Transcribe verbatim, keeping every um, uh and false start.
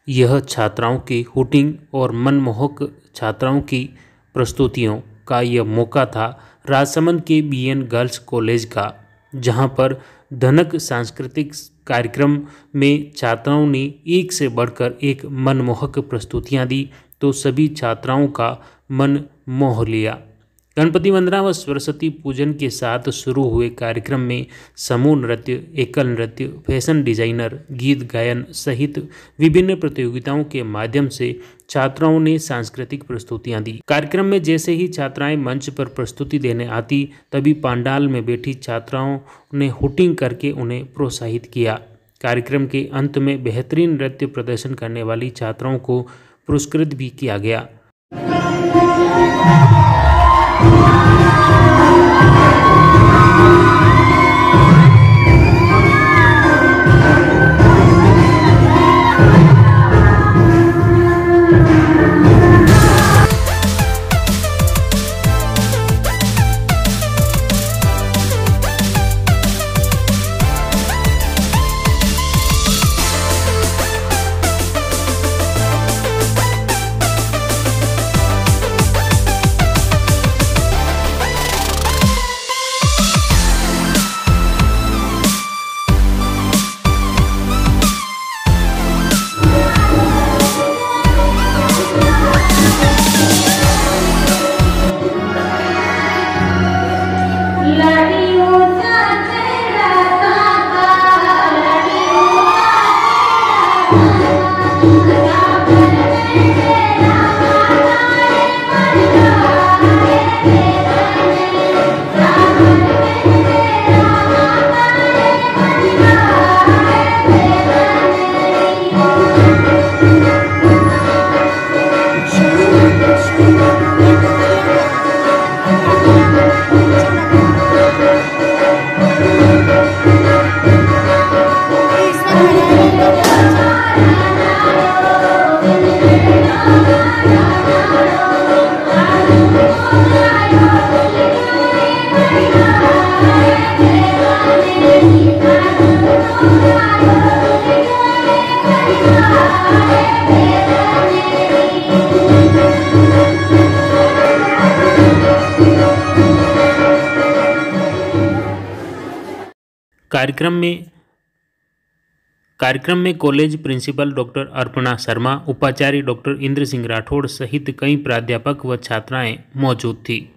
यह छात्राओं की हुटिंग और मनमोहक छात्राओं की प्रस्तुतियों का यह मौका था राजसमंद के बी एन गर्ल्स कॉलेज का, जहां पर धनक सांस्कृतिक कार्यक्रम में छात्राओं ने एक से बढ़कर एक मनमोहक प्रस्तुतियां दी तो सभी छात्राओं का मन मोह लिया। गणपति वंदना व सरस्वती पूजन के साथ शुरू हुए कार्यक्रम में समूह नृत्य, एकल नृत्य, फैशन डिजाइनर, गीत गायन सहित विभिन्न प्रतियोगिताओं के माध्यम से छात्राओं ने सांस्कृतिक प्रस्तुतियां दी। कार्यक्रम में जैसे ही छात्राएं मंच पर प्रस्तुति देने आती तभी पंडाल में बैठी छात्राओं ने हुटिंग करके उन्हें प्रोत्साहित किया। कार्यक्रम के अंत में बेहतरीन नृत्य प्रदर्शन करने वाली छात्राओं को पुरस्कृत भी किया गया। कार्यक्रम में कार्यक्रम में college principal doctor Arpana Sharma, उपाचार्य डॉक्टर इंद्र सिंह राठौड़ सहित कई प्राध्यापक व छात्राएं मौजूद थी।